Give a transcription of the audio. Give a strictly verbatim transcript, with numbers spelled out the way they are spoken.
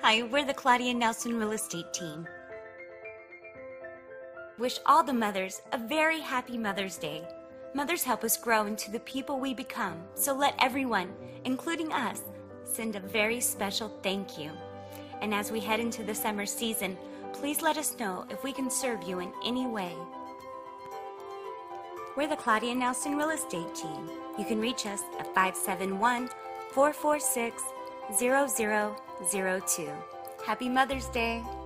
Hi, we're the Claudia Nelson Real Estate Team. Wish all the mothers a very happy Mother's Day. Mothers help us grow into the people we become, so let everyone, including us, send a very special thank you. And as we head into the summer season, please let us know if we can serve you in any way. We're the Claudia Nelson Real Estate Team. You can reach us at five seven one, four four six, zero zero zero two. Happy Mother's Day!